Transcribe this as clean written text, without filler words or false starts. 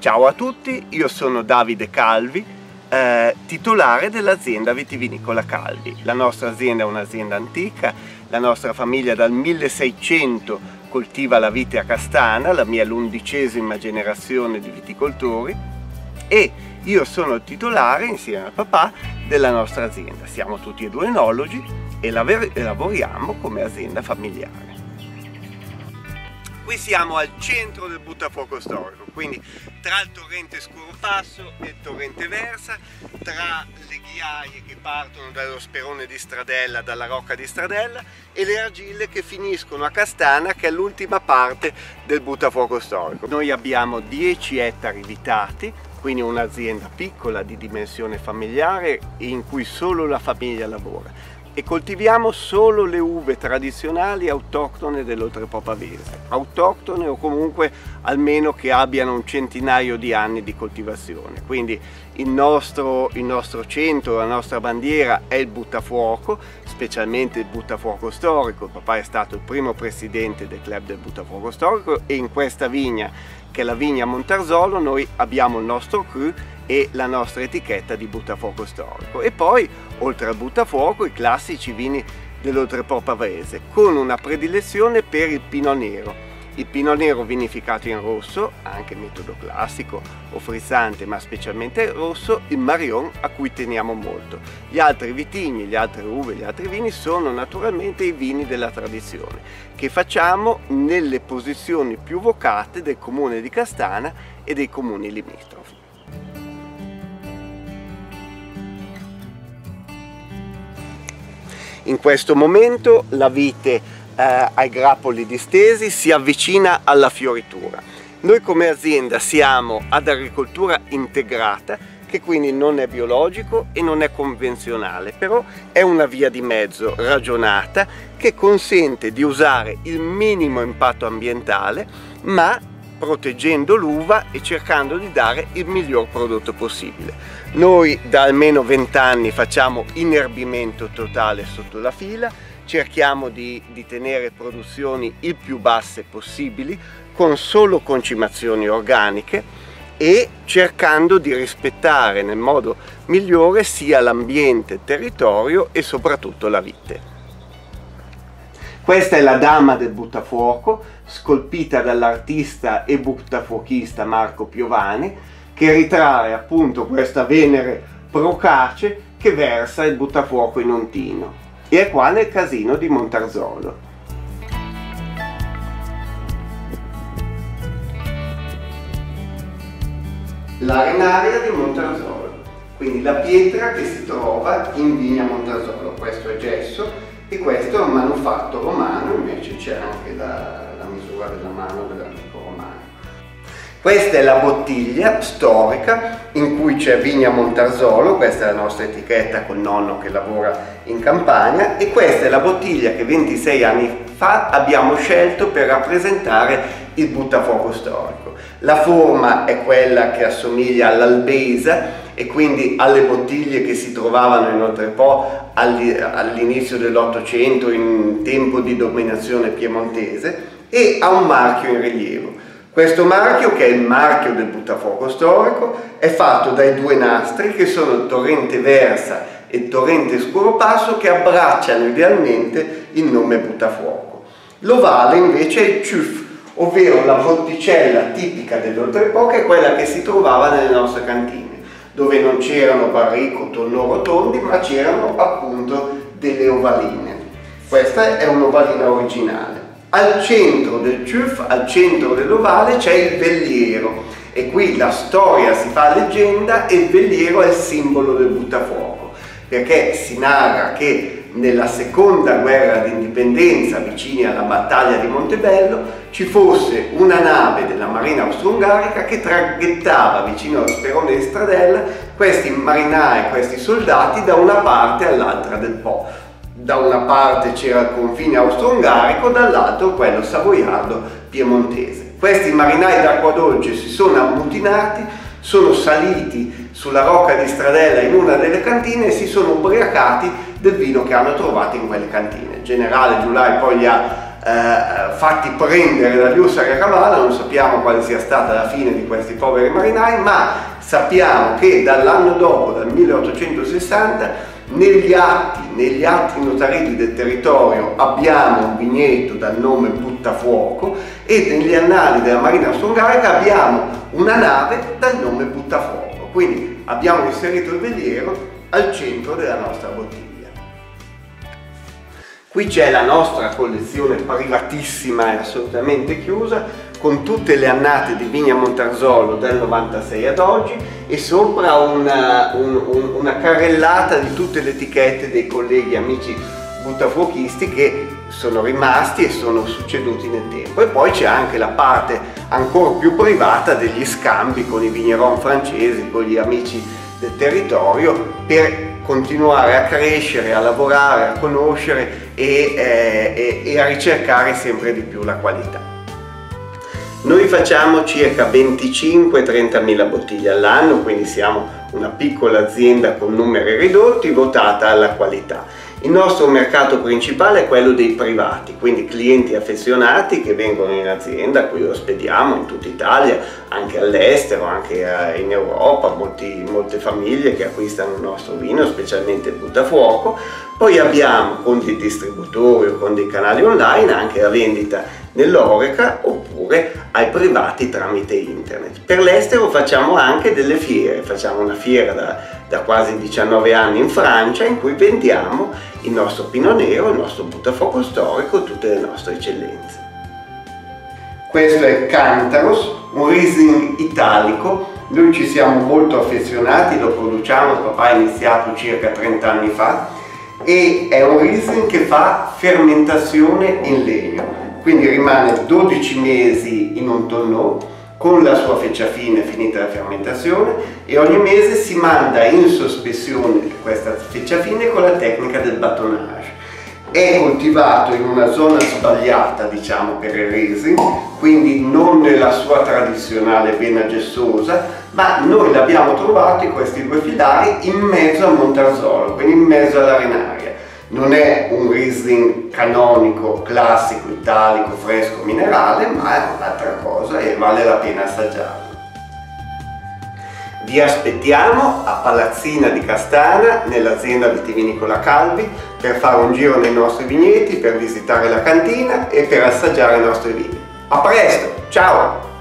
Ciao a tutti, io sono Davide Calvi, titolare dell'azienda vitivinicola Calvi. La nostra azienda è un'azienda antica, la nostra famiglia dal 1600 coltiva la vite a castana, la mia è l'11ª generazione di viticoltori e io sono il titolare insieme al papà della nostra azienda. Siamo tutti e due enologi e lavoriamo come azienda familiare. Qui siamo al centro del buttafuoco storico, quindi tra il torrente Scoropasso e il torrente Versa, tra le ghiaie che partono dallo sperone di Stradella, dalla rocca di Stradella, e le argille che finiscono a Castana, che è l'ultima parte del buttafuoco storico. Noi abbiamo 10 ettari vitati, quindi un'azienda piccola di dimensione familiare in cui solo la famiglia lavora. E coltiviamo solo le uve tradizionali autoctone dell'Oltrepò Pavese, autoctone o comunque almeno che abbiano un centinaio di anni di coltivazione. Quindi il nostro centro, la nostra bandiera è il buttafuoco, specialmente il buttafuoco storico. Il papà è stato il primo presidente del club del buttafuoco storico e in questa vigna, che è la vigna Montarzolo, noi abbiamo il nostro cru e la nostra etichetta di buttafuoco storico. E poi, oltre al buttafuoco, i classici vini dell'Oltrepò Pavese, con una predilezione per il Pinot Nero. Il Pinot Nero vinificato in rosso, anche metodo classico o frizzante, ma specialmente rosso, il Marion, a cui teniamo molto. Gli altri vitigni, le altre uve, gli altri vini sono naturalmente i vini della tradizione, che facciamo nelle posizioni più vocate del comune di Castana e dei comuni limitrofi. In questo momento la vite ai grappoli distesi si avvicina alla fioritura. Noi come azienda siamo ad agricoltura integrata, che quindi non è biologico e non è convenzionale, però è una via di mezzo ragionata che consente di usare il minimo impatto ambientale ma proteggendo l'uva e cercando di dare il miglior prodotto possibile. Noi da almeno 20 anni facciamo inerbimento totale sotto la fila, cerchiamo di tenere produzioni il più basse possibili con solo concimazioni organiche e cercando di rispettare nel modo migliore sia l'ambiente, il territorio e soprattutto la vite. Questa è la dama del buttafuoco, scolpita dall'artista e buttafuochista Marco Piovani, che ritrae appunto questa Venere procace che versa il buttafuoco in un tino. E è qua nel casino di Montarzolo. L'arenaria di Montarzolo, quindi la pietra che si trova in vigna Montarzolo. Questo è gesso e questo è un manufatto romano, invece c'è anche la misura della mano dell'antico romano. Questa è la bottiglia storica in cui c'è vigna Montarzolo, questa è la nostra etichetta col nonno che lavora in Campania, e questa è la bottiglia che 26 anni fa abbiamo scelto per rappresentare il buttafuoco storico. La forma è quella che assomiglia all'Albesa e quindi alle bottiglie che si trovavano in Oltrepò all'inizio dell'Ottocento, in tempo di dominazione piemontese, e ha un marchio in rilievo. Questo marchio, che è il marchio del buttafuoco storico, è fatto dai due nastri che sono il torrente Versa e il torrente Scoropasso, che abbracciano idealmente il nome buttafuoco. L'ovale invece è il ciuff, ovvero la botticella tipica dell'Oltrepò, che è quella che si trovava nelle nostre cantine, dove non c'erano barrique o tonneau rotondi, ma c'erano appunto delle ovaline. Questa è un'ovalina originale. Al centro del ciuff, al centro dell'ovale, c'è il velliero e qui la storia si fa leggenda e il velliero è il simbolo del buttafuoco, perché si narra che nella seconda guerra d'indipendenza, vicini alla battaglia di Montebello, ci fosse una nave della marina austro-ungarica che traghettava vicino allo sperone di Stradella questi marinai, questi soldati da una parte all'altra del Po. Da una parte c'era il confine austro-ungarico, dall'altro quello savoiardo-piemontese. Questi marinai d'acqua dolce si sono ammutinati, sono saliti sulla rocca di Stradella in una delle cantine e si sono ubriacati del vino che hanno trovato in quelle cantine. Il generale Giulai poi li ha fatti prendere dagli ussari a cavallo. Non sappiamo quale sia stata la fine di questi poveri marinai, ma sappiamo che dall'anno dopo, dal 1860, negli atti notarili del territorio abbiamo un vigneto dal nome Buttafuoco e negli annali della Marina Austro-Ungarica abbiamo una nave dal nome Buttafuoco. Quindi abbiamo inserito il veliero al centro della nostra bottiglia. Qui c'è la nostra collezione privatissima e assolutamente chiusa, con tutte le annate di Vigna Montarsolo dal 96 ad oggi e sopra una carrellata di tutte le etichette dei colleghi amici buttafuochisti che sono rimasti e sono succeduti nel tempo. E poi c'è anche la parte ancora più privata degli scambi con i vigneron francesi, con gli amici del territorio, per continuare a crescere, a lavorare, a conoscere e a ricercare sempre di più la qualità. Noi facciamo circa 25-30 mila bottiglie all'anno, quindi siamo una piccola azienda con numeri ridotti, votata alla qualità. Il nostro mercato principale è quello dei privati, quindi clienti affezionati che vengono in azienda, qui lo spediamo in tutta Italia, anche all'estero, anche in Europa, molte famiglie che acquistano il nostro vino, specialmente il Buttafuoco. Poi abbiamo con dei distributori o con dei canali online anche la vendita nell'Horeca oppure ai privati tramite internet. Per l'estero facciamo anche delle fiere, facciamo una fiera da quasi 19 anni in Francia in cui vendiamo il nostro Pinot Nero, il nostro Buttafuoco storico, tutte le nostre eccellenze. Questo è Cántaros, un Riesling italico. Noi ci siamo molto affezionati, lo produciamo, papà ha iniziato circa 30 anni fa e è un Riesling che fa fermentazione in legno. Quindi rimane 12 mesi in un tonneau con la sua feccia fine finita la fermentazione e ogni mese si manda in sospensione questa feccia fine con la tecnica del batonnage. È coltivato in una zona sbagliata, diciamo, per il Riesling, quindi non nella sua tradizionale vena gessosa, ma noi l'abbiamo trovato in questi due filari in mezzo a Montarsolo, quindi in mezzo all'arenaria. Non è un Riesling canonico, classico, italico, fresco, minerale, ma è un'altra cosa e vale la pena assaggiarlo. Vi aspettiamo a Palazzina di Castana, nell'azienda vitivinicola Calvi, per fare un giro nei nostri vigneti, per visitare la cantina e per assaggiare i nostri vini. A presto, ciao!